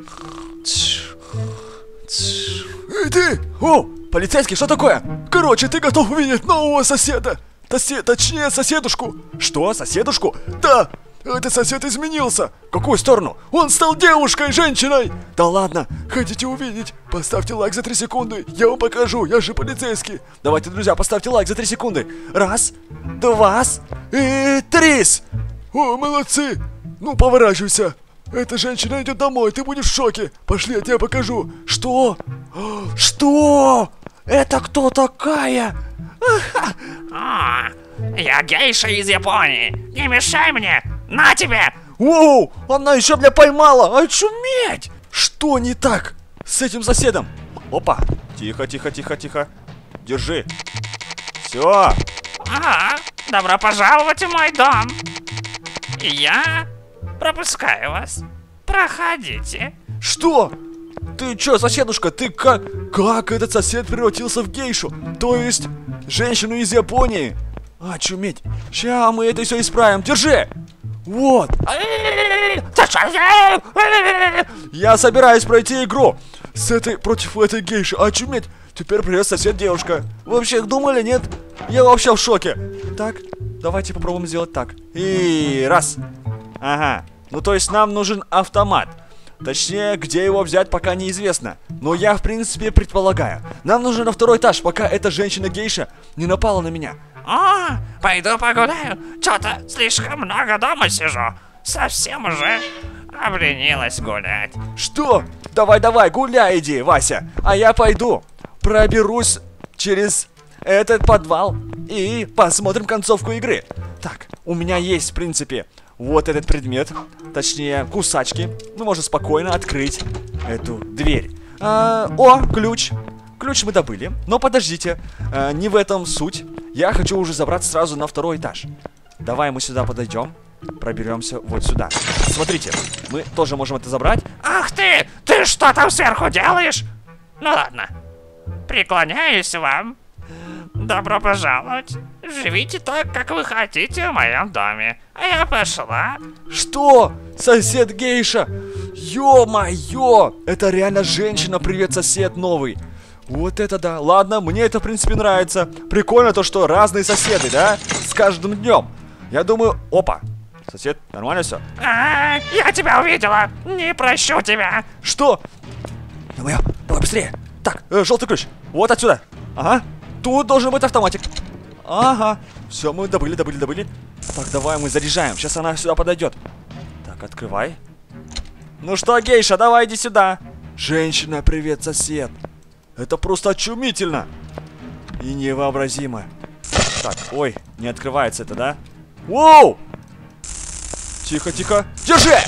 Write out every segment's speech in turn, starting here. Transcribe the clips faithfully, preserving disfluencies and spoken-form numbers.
Эй, ты! О, полицейский, что такое? Короче, ты готов увидеть нового соседа? Тосе, точнее, соседушку. Что, соседушку? Да! Этот сосед изменился. В какую сторону? Он стал девушкой, женщиной. Да ладно, хотите увидеть? Поставьте лайк за три секунды. Я вам покажу, я же полицейский. Давайте, друзья, поставьте лайк за три секунды. Раз, два и три. О, молодцы. Ну, поворачивайся. Эта женщина идет домой, ты будешь в шоке. Пошли, я тебе покажу. Что? Что? Это кто такая? А, я гейша из Японии. Не мешай мне. На тебе! Воу, она еще меня поймала. Очуметь! Что не так с этим соседом? Опа. Тихо, тихо, тихо, тихо. Держи. Все. Ага, добро пожаловать в мой дом. Я пропускаю вас. Проходите. Что? Ты че, соседушка, ты как... Как этот сосед превратился в гейшу? То есть, женщину из Японии? Очуметь. Ща мы это все исправим. Держи! Вот. Я собираюсь пройти игру с этой, против этой гейши. Очуметь. Теперь привет, сосед, девушка. Вы вообще думали, нет? Я вообще в шоке. Так, давайте попробуем сделать так. И раз. Ага. Ну, то есть нам нужен автомат. Точнее, где его взять, пока неизвестно. Но я, в принципе, предполагаю. Нам нужен на второй этаж, пока эта женщина-гейша не напала на меня. О, пойду погуляю. Что-то слишком много дома сижу. Совсем уже обленилась гулять. Что? Давай-давай, гуляй иди, Вася. А я пойду проберусь через этот подвал и посмотрим концовку игры. Так, у меня есть, в принципе, вот этот предмет. Точнее, кусачки. Мы можем спокойно открыть эту дверь. А, о, ключ. Ключ мы добыли. Но подождите, а, не в этом суть. Я хочу уже забраться сразу на второй этаж. Давай мы сюда подойдем. Проберемся вот сюда. Смотрите, мы тоже можем это забрать. Ах ты! Ты что там сверху делаешь? Ну ладно. Преклоняюсь вам. Добро пожаловать. Живите так, как вы хотите в моем доме. А я пошла. Что? Сосед гейша? Ё-моё! Это реально женщина, привет, сосед новый. Вот это да. Ладно, мне это, в принципе, нравится. Прикольно то, что разные соседи, да? С каждым днем. Я думаю... Опа. Сосед, нормально все? А, я тебя увидела. Не прощу тебя. Что? Ё-моё, давай быстрее. Так, э, желтый ключ. Вот отсюда. Ага. Тут должен быть автоматик. Ага. Все, мы добыли, добыли, добыли. Так, давай мы заряжаем. Сейчас она сюда подойдет. Так, открывай. Ну что, гейша, давай иди сюда. Женщина, привет, сосед. Это просто очумительно. И невообразимо. Так, ой, не открывается это, да? Воу! Тихо, тихо. Держи!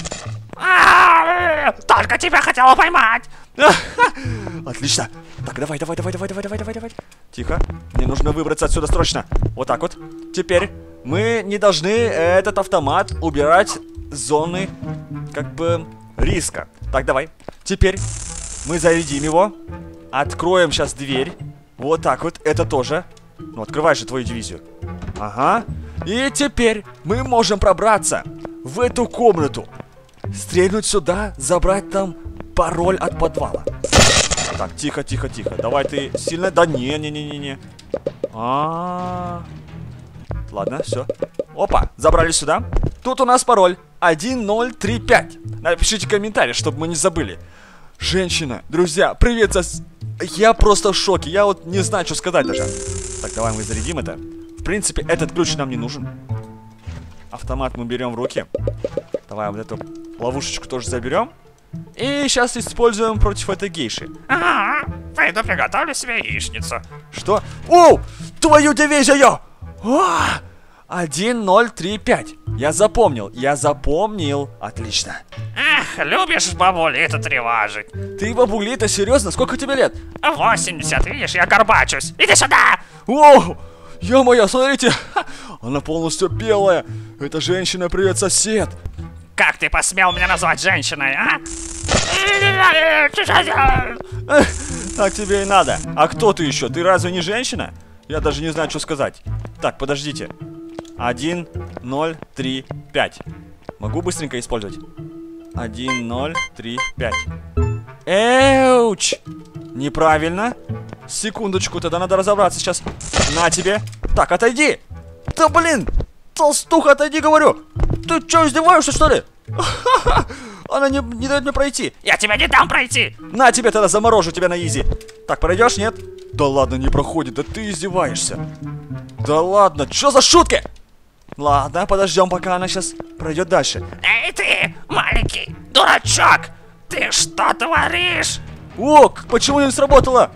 А, только тебя хотела поймать. Отлично. Так, давай, давай, давай, давай, давай, давай, давай, давай. Тихо. Мне нужно выбраться отсюда срочно. Вот так вот. Теперь мы не должны этот автомат убирать с зоны, как бы, риска. Так, давай. Теперь мы зарядим его. Откроем сейчас дверь. Вот так вот. Это тоже. Ну, открывай же твою дивизию. Ага. И теперь мы можем пробраться в эту комнату. Стрельнуть сюда, забрать там пароль от подвала. Так, тихо, тихо, тихо. Давай ты сильно... Да не, не, не, не, не. А, -а, а. Ладно, все. Опа, забрали сюда. Тут у нас пароль один ноль три пять. Напишите комментарий, чтобы мы не забыли. Женщина, друзья, привет, сос... Я просто в шоке. Я вот не знаю, что сказать даже. Так, давай мы зарядим это. В принципе, этот ключ нам не нужен. Автомат мы берем в руки. Давай вот эту ловушечку тоже заберем. И сейчас используем против этой гейши. Ага, пойду приготовлю себе яичницу. Что? Оу! Твою дивизию! один ноль три пять. Я запомнил, я запомнил. Отлично. Эх, любишь бабули это тревожить. Ты, бабули, это серьезно? Сколько тебе лет? восемьдесят, видишь, я горбачусь. Иди сюда! Оу! Ё-моё, смотрите! Она полностью белая. Это женщина, привет, сосед. Как ты посмел меня назвать женщиной, а? Так тебе и надо. А кто ты еще? Ты разве не женщина? Я даже не знаю, что сказать. Так, подождите. один ноль три пять. Могу быстренько использовать? один, ноль, три, пять. Эуч! Неправильно. Секундочку, тогда надо разобраться сейчас. На тебе. Так, отойди. Да блин! Толстуха, отойди, говорю. Ты что, издеваешься, что ли? Она не, не дает мне пройти. Я тебя не дам пройти. На тебе, тогда заморожу тебя на изи. Так, пройдешь, нет? Да ладно, не проходит, да ты издеваешься. Да ладно, что за шутки? Ладно, подождем, пока она сейчас пройдет дальше. Эй ты, маленький дурачок! Ты что творишь? О, почему не сработало?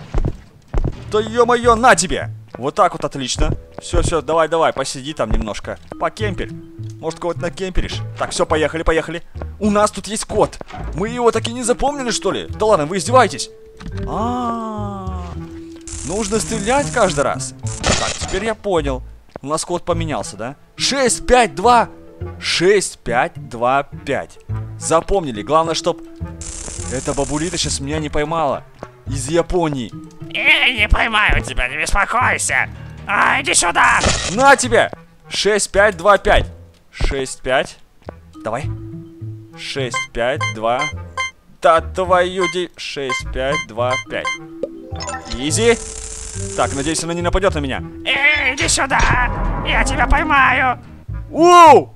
Да ё-моё, на тебе! Вот так вот, отлично. Все, все, давай, давай, посиди там немножко. Покемпель. Может, кого-то накемперишь? Так, все, поехали, поехали. У нас тут есть код. Мы его так и не запомнили, что ли? Да ладно, вы издеваетесь? А-а-а. Нужно стрелять каждый раз. Так, теперь я понял. У нас код поменялся, да? шесть, пять, два. шесть, пять, два, пять. Запомнили. Главное, чтоб эта бабулита сейчас меня не поймала. Из Японии. Я не поймаю тебя, не беспокойся. А, иди сюда. На тебе. шесть, пять, два, пять. шесть, пять. Давай. шесть, пять, два. Да твою ди... шесть, пять, два, пять. Изи. Так, надеюсь, она не нападет на меня. Эй, иди сюда. Я тебя поймаю. Воу!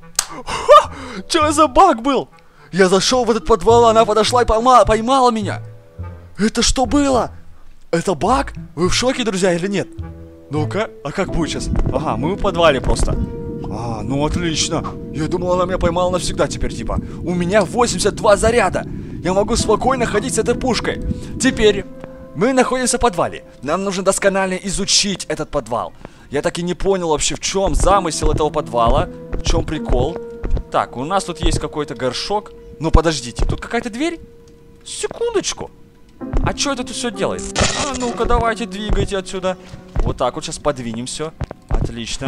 Что за баг был? Я зашел в этот подвал, она подошла и поймала, поймала меня. Это что было? Это баг? Вы в шоке, друзья, или нет? Ну-ка, а как будет сейчас? Ага, мы в подвале просто. А, ну отлично. Я думал, она меня поймала навсегда теперь, типа. У меня восемьдесят два заряда. Я могу спокойно ходить с этой пушкой. Теперь мы находимся в подвале. Нам нужно досконально изучить этот подвал. Я так и не понял вообще, в чем замысел этого подвала. В чем прикол. Так, у нас тут есть какой-то горшок. Ну подождите, тут какая-то дверь? Секундочку. А что это тут все делает? А ну-ка, давайте, двигайте отсюда. Вот так вот сейчас подвинем все. Отлично.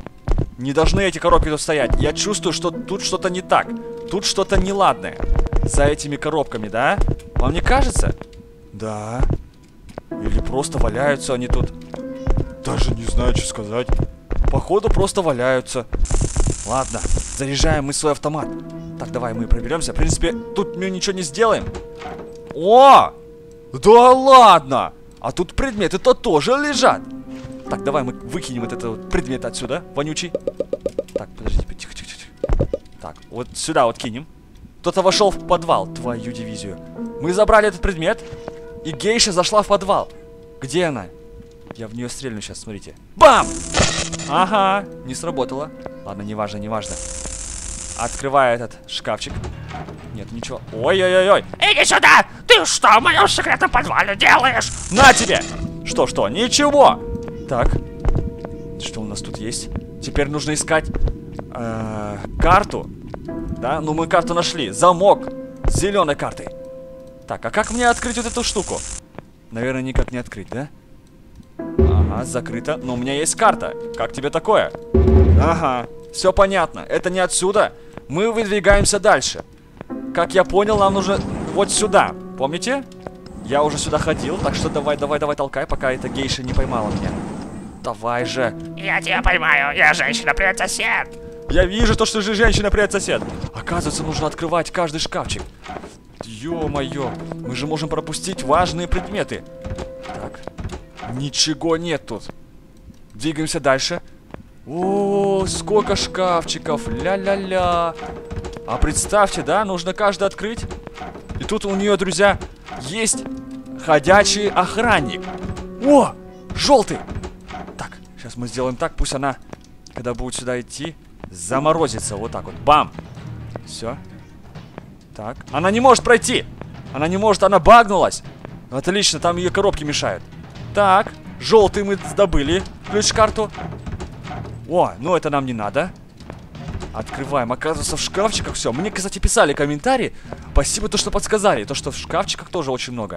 Не должны эти коробки тут стоять. Я чувствую, что тут что-то не так. Тут что-то неладное. За этими коробками, да? Вам не кажется? Да. Или просто валяются они тут. Даже не знаю, что сказать. Походу, просто валяются. Ладно, заряжаем мы свой автомат. Так, давай мы проберемся. В принципе, тут мы ничего не сделаем. О! Да ладно! А тут предметы-то тоже лежат. Так, давай мы выкинем этот, этот предмет отсюда, вонючий. Так, подождите, тихо, тихо, тихо. Так, вот сюда вот кинем. Кто-то вошел в подвал, твою дивизию. Мы забрали этот предмет, и гейша зашла в подвал. Где она? Я в нее стрельну сейчас, смотрите. Бам! Ага, не сработало. Ладно, неважно, неважно. Открываю этот шкафчик. Нет, ничего. Ой-ой-ой-ой. Иди сюда! Ты что в моем секретном подвале делаешь? На тебе! Что-что? Ничего! Так. Что у нас тут есть? Теперь нужно искать э, карту. Да? Ну мы карту нашли. Замок с зеленой картой. Так, а как мне открыть вот эту штуку? Наверное, никак не открыть, да? Ага, закрыто. Но у меня есть карта. Как тебе такое? Ага, все понятно. Это не отсюда. Мы выдвигаемся дальше. Как я понял, нам нужно вот сюда. Помните? Я уже сюда ходил, так что давай, давай, давай, толкай, пока эта гейша не поймала меня. Давай же. Я тебя поймаю, я женщина-привет-сосед. Я вижу то, что же женщина-привет-сосед. Оказывается, нужно открывать каждый шкафчик. Ё-моё, мы же можем пропустить важные предметы. Так, ничего нет тут. Двигаемся дальше. О, сколько шкафчиков, ля-ля-ля. А представьте, да, нужно каждый открыть. И тут у нее, друзья, есть ходячий охранник. О, желтый. Так, сейчас мы сделаем так, пусть она, когда будет сюда идти, заморозится. Вот так вот, бам. Все. Так, она не может пройти. Она не может, она багнулась. Отлично, там ее коробки мешают. Так, желтый мы добыли. Ключ-карту. О, ну это нам не надо. Открываем. Оказывается, в шкафчиках все. Мне, кстати, писали комментарии. Спасибо, то, что подсказали. То, что в шкафчиках тоже очень много.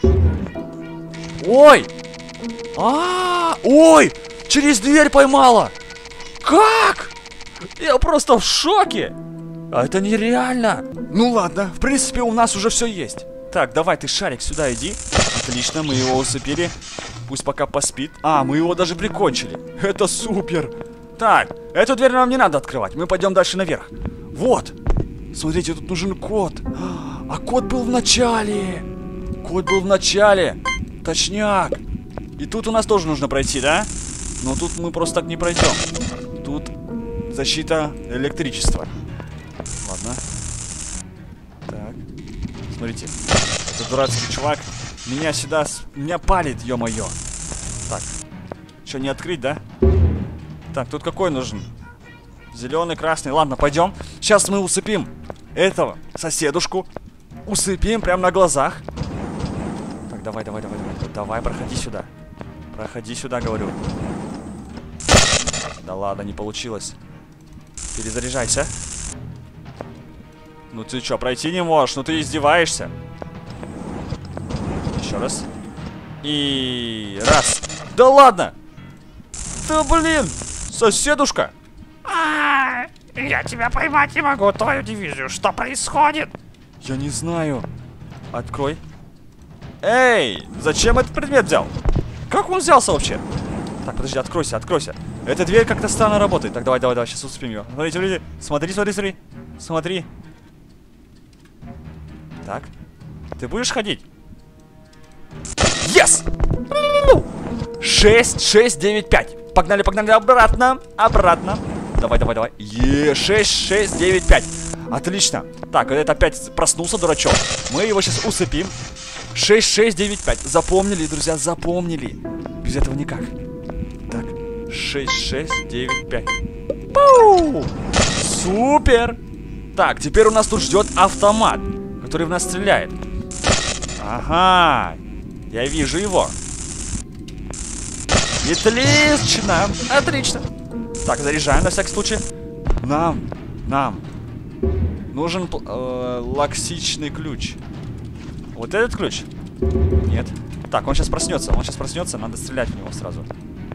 Ой! А, -а, -а! Ой! Через дверь поймала! Как? Я просто в шоке! А это нереально! Ну ладно, в принципе, у нас уже все есть. Так, давай ты, шарик, сюда иди. Отлично, мы его усыпили. Пусть пока поспит. А, мы его даже прикончили. Это супер! Так, эту дверь нам не надо открывать. Мы пойдем дальше наверх. Вот. Смотрите, тут нужен код. А код был в начале. Код был в начале. Точняк. И тут у нас тоже нужно пройти, да? Но тут мы просто так не пройдем. Тут защита электричества. Ладно. Так. Смотрите. Этот дурацкий чувак меня сюда... Меня палит, ё-моё. Так. Что, не открыть, да? Так, тут какой нужен? Зеленый, красный. Ладно, пойдем. Сейчас мы усыпим этого соседушку. Усыпим прямо на глазах. Так, давай, давай, давай, давай. Давай, проходи сюда. Проходи сюда, говорю. Да ладно, не получилось. Перезаряжайся. Ну ты что, пройти не можешь? Ну ты издеваешься. Еще раз. И... раз. Да ладно! Да блин! Соседушка! А, я тебя поймать не могу, твою дивизию. Что происходит? Я не знаю. Открой. Эй! Зачем этот предмет взял? Как он взялся вообще? Так, подожди, откройся, откройся. Эта дверь как-то странно работает. Так, давай, давай, давай, сейчас успеем ее. Смотрите, смотрите. Смотри, смотри, смотри. Смотри. Так. Ты будешь ходить? Yes! шесть, шесть, девять, пять. Погнали, погнали, обратно. Обратно. Давай, давай, давай. Е, шесть, шесть, девять, пять. Отлично. Так, это опять проснулся, дурачок. Мы его сейчас усыпим. шесть, шесть, девять, пять. Запомнили, друзья, запомнили. Без этого никак. Так, шесть, шесть, девять, пять. Пау! Супер! Так, теперь у нас тут ждет автомат, который в нас стреляет. Ага, я вижу его. Отлично, отлично. Так, заряжаем на всякий случай. Нам, нам нужен э, лаксичный ключ. Вот этот ключ? Нет. Так, он сейчас проснется, он сейчас проснется, надо стрелять в него сразу.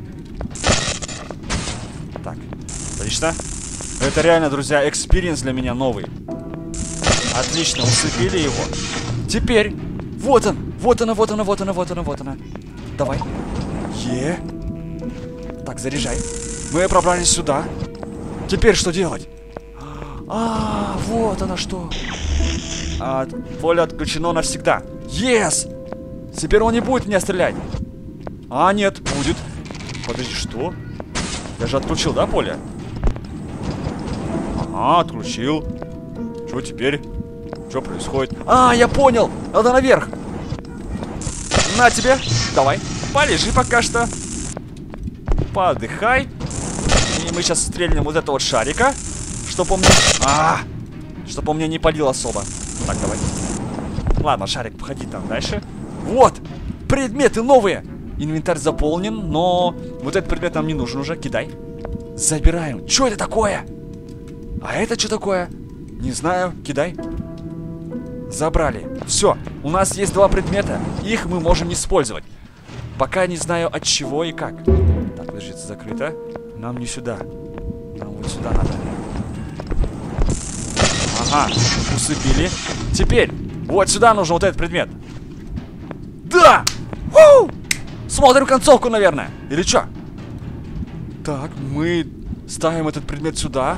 Так, отлично. Это реально, друзья, экспириенс для меня новый. Отлично, усыпили его. Теперь, вот он, вот она, вот она, вот она, вот она, вот она. Давай. Е. Так, заряжай. Мы пробрались сюда. Теперь что делать? А, вот она что. А, поле отключено навсегда. Yes! Теперь он не будет меня стрелять. А, нет, будет. Подожди, что? Я же отключил, да, поле? Ага, отключил. Что теперь? Что происходит? А, я понял! Надо наверх. На тебе. Давай. Полежи пока что. Подыхай. И мы сейчас стрельнем вот этого вот шарика. Чтоб он мне... А, чтоб он мне не палил особо. Так, давай. Ладно, шарик, походи там дальше. Вот! Предметы новые! Инвентарь заполнен, но... Вот этот предмет нам не нужен уже. Кидай. Забираем. Что это такое? А это что такое? Не знаю. Кидай. Забрали. Все. У нас есть два предмета. Их мы можем использовать. Пока не знаю от чего и как. Так, подожди, это закрыто. Нам не сюда. Нам вот сюда надо. Ага. Усыпили. Теперь. Вот сюда нужен вот этот предмет. Да! У! Смотрим концовку, наверное. Или что? Так, мы ставим этот предмет сюда.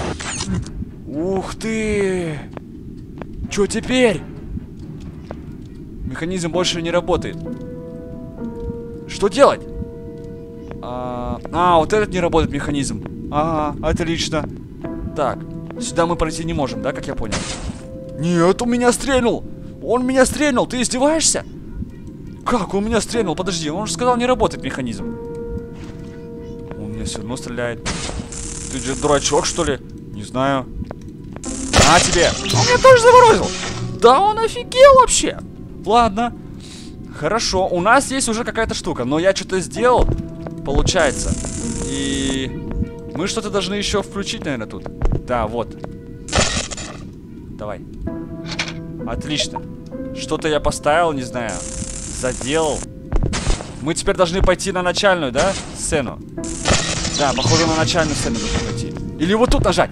Ух ты! Что теперь? Механизм больше не работает. Что делать? А, а, вот этот не работает механизм. Ага, отлично. Так, сюда мы пройти не можем, да, как я понял? Нет, он меня стрельнул. Он меня стрельнул, ты издеваешься? Как он меня стрельнул? Подожди, он же сказал, не работает механизм. Он меня все равно стреляет. Ты же дурачок, что ли? Не знаю. На тебе! Он меня тоже заморозил! Да он офигел вообще! Ладно. Хорошо, у нас есть уже какая-то штука, но я что-то сделал, получается. И мы что-то должны еще включить, наверное, тут. Да, вот. Давай. Отлично. Что-то я поставил, не знаю. Заделал. Мы теперь должны пойти на начальную, да, сцену? Да, похоже, на начальную сцену должны пойти. Или вот тут нажать.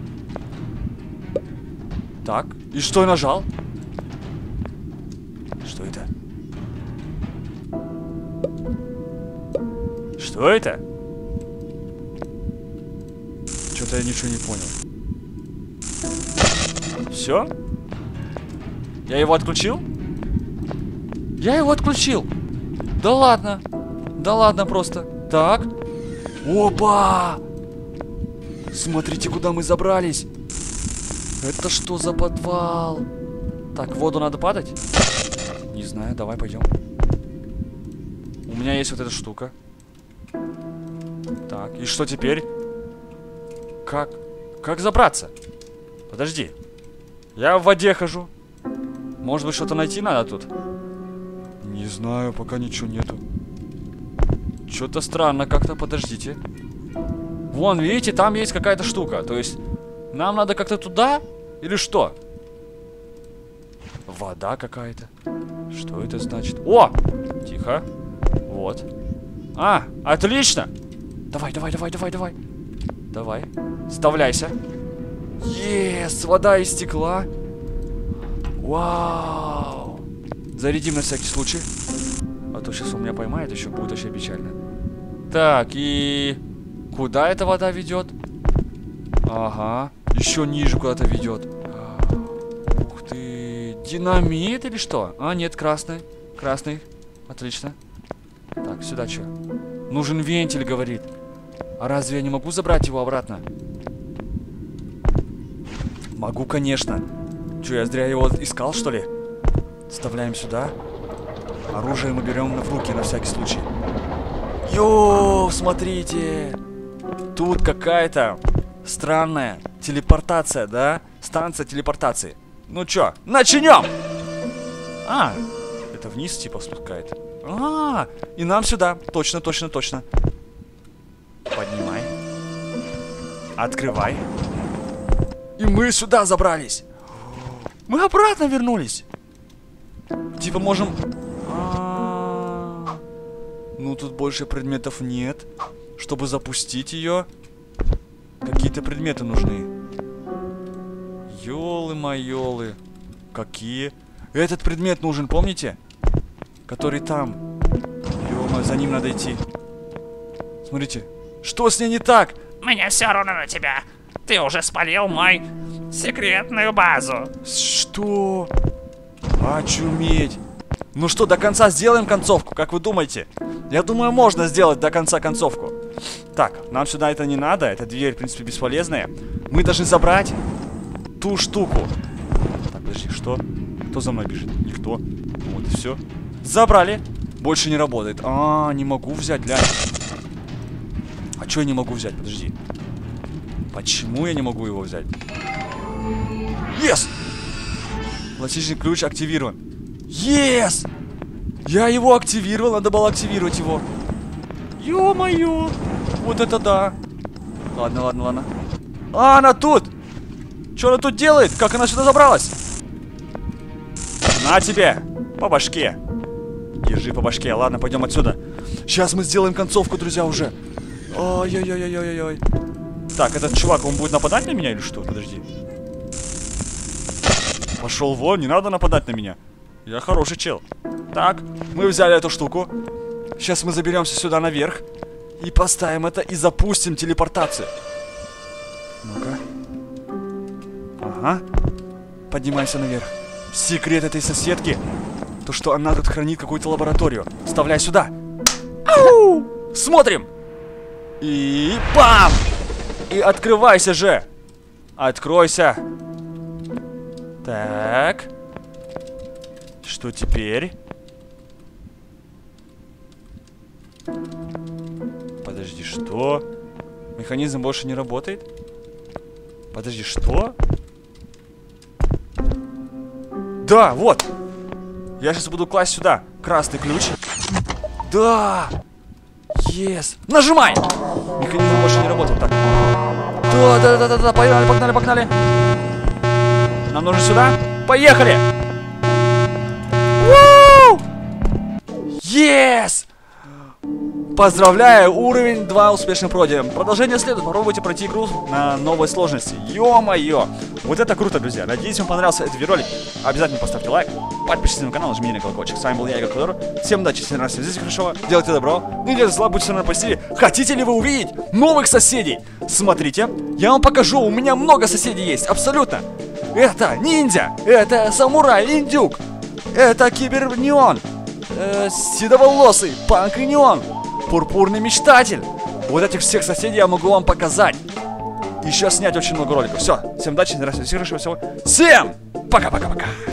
Так, и что я нажал? Что это? Что это? Что-то я ничего не понял. Все? Я его отключил? Я его отключил. Да ладно. Да ладно просто. Так. Опа! Смотрите, куда мы забрались. Это что за подвал? Так, в воду надо падать? Не знаю, давай пойдем. У меня есть вот эта штука. Так, и что теперь? Как? Как забраться? Подожди. Я в воде хожу. Может быть, что-то найти надо тут? Не знаю, пока ничего нету. Что-то странно как-то, подождите. Вон, видите, там есть какая-то штука. То есть, нам надо как-то туда? Или что? Вода какая-то. Что это значит? О! Тихо. Вот. А, отлично! Давай, давай, давай, давай, давай. Давай. Вставляйся. Ес, вода из стекла. Вау. Зарядим на всякий случай. А то сейчас он меня поймает, еще будет вообще печально. Так, и... Куда эта вода ведет? Ага. Еще ниже куда-то ведет. Ух ты. Динамит или что? А, нет, красный. Красный. Отлично. Так, сюда что? Нужен вентиль, говорит. А разве я не могу забрать его обратно? Могу, конечно. Че, я зря его искал, что ли? Вставляем сюда. Оружие мы берем в руки на всякий случай. Йоу, смотрите. Тут какая-то странная телепортация, да? Станция телепортации. Ну чё, начнем! А, это вниз типа спускает. А, и нам сюда. Точно, точно, точно. Поднимай. Открывай. И мы сюда забрались. Мы обратно вернулись. Типа можем... А-а-а. Ну тут больше предметов нет. Чтобы запустить ее, какие-то предметы нужны. Ёлы-майолы. Какие? Этот предмет нужен, помните? Который там. Ё-моё, за ним надо идти. Смотрите. Что с ней не так? Мне все равно на тебя. Ты уже спалил мой секретную базу. Что? Очуметь. Ну что, до конца сделаем концовку, как вы думаете? Я думаю, можно сделать до конца концовку. Так, нам сюда это не надо. Эта дверь, в принципе, бесполезная. Мы должны забрать ту штуку. Так, подожди, что? Кто за мной бежит? Никто. Вот и все. Забрали. Больше не работает. А, не могу взять, глянь. А что я не могу взять? Подожди. Почему я не могу его взять? Yes! Пластичный ключ активирован. Yes! Я его активировал, надо было активировать его. Ё-моё! Вот это да! Ладно, ладно, ладно. А, она тут! Что она тут делает? Как она сюда забралась? На тебе! По башке! Держи по башке. Ладно, пойдем отсюда. Сейчас мы сделаем концовку, друзья, уже. Ой-ой-ой-ой-ой-ой. Так, этот чувак, он будет нападать на меня или что? Подожди. Пошел вон, не надо нападать на меня. Я хороший чел. Так, мы взяли эту штуку. Сейчас мы заберемся сюда наверх. И поставим это и запустим телепортацию. Ну-ка. Ага. Поднимаемся наверх. Секрет этой соседки. То, что она тут хранит какую-то лабораторию. Вставляй сюда. Ау! Смотрим. И бам! И открывайся же. Откройся. Так. Что теперь? Подожди, что? Механизм больше не работает? Подожди, что? Да, вот. Я сейчас буду класть сюда красный ключ. Да. Yes. Нажимай. Механизм больше не работает. Так. Да, да, да, да, да. Погнали, погнали, погнали. Нам нужно сюда. Поехали. Yes! Поздравляю, уровень два успешно пройден. Продолжение следует. Попробуйте пройти игру на новой сложности. Ё-моё! Вот это круто, друзья. Надеюсь, вам понравился этот видеоролик. Обязательно поставьте лайк, подпишитесь на канал, жмите на колокольчик. С вами был я, Игорь Тодор. Всем удачи, всем раз, здесь хорошо. Делайте добро. Не делайте зла, будьте на позитиве. Хотите ли вы увидеть новых соседей? Смотрите, я вам покажу. У меня много соседей есть, абсолютно. Это ниндзя. Это самурай-индюк. Это кибернион. Э, седоволосый панк и неон. Пурпурный мечтатель. Вот этих всех соседей я могу вам показать. Еще снять очень много роликов. Все, всем удачи, всем хорошего всего. Всем пока-пока-пока.